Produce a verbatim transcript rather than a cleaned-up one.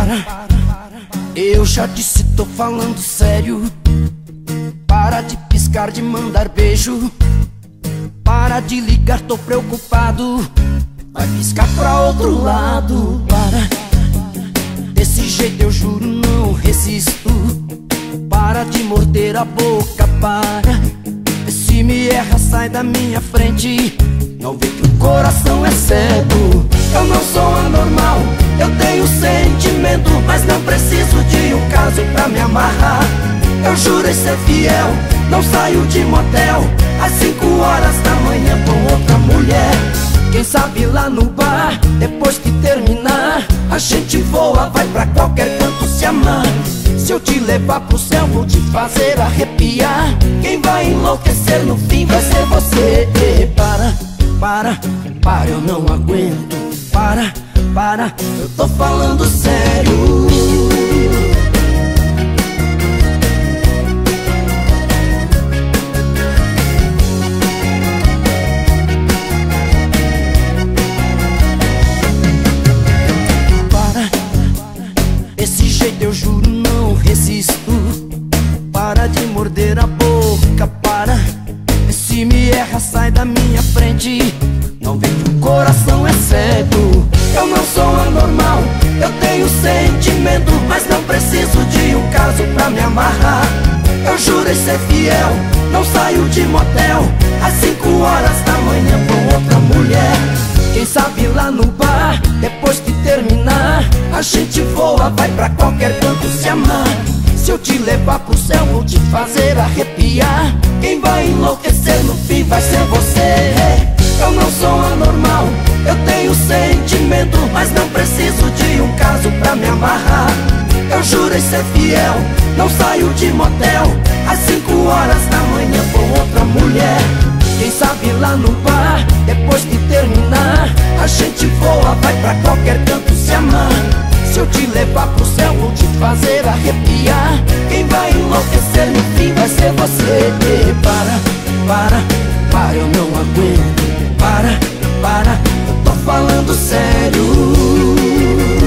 Para, eu já disse, tô falando sério. Para de piscar, de mandar beijo. Para de ligar, tô preocupado. Vai piscar pra outro lado. Para, desse jeito eu juro não resisto. Para de morder a boca, para. Se me erra, sai da minha frente. Não vê que o coração é cego. Eu não sou anormal, eu tenho sentimento, mas não preciso de um caso pra me amarrar. Eu jurei ser fiel, não saio de motel às cinco horas da manhã com outra mulher. Quem sabe lá no bar, depois que terminar, a gente voa, vai pra qualquer canto se amar. Se eu te levar pro céu, vou te fazer arrepiar. Quem vai enlouquecer no fim vai ser você. Para, para, para, eu não aguento. Para, para, eu tô falando sério. Para, desse jeito eu juro não resisto. Para de morder a boca, para. Se me erra, sai da minha frente. Não vê que o coração é cego. Eu não sou anormal, eu tenho sentimento, mas não preciso de um caso pra me amarrar. Eu jurei ser fiel, não saio de motel às cinco horas da manhã com outra mulher. Quem sabe lá no bar, depois que terminar, a gente voa, vai pra qualquer canto se amar. Se eu te levar pro céu, vou te fazer arrepiar. Quem vai enlouquecer no fim vai ser você. Eu não sou anormal, eu tenho sentimento, mas não preciso de um caso pra me amarrar. Eu jurei ser fiel, não saio de motel às cinco horas da manhã com outra mulher. Quem sabe lá no bar, depois que terminar, a gente voa, vai pra qualquer canto se amar. Se eu te levar pro céu, vou te fazer arrepiar. Quem vai enlouquecer no fim vai ser você. Para, para, para, eu não aguento. Para, para, eu tô falando sério.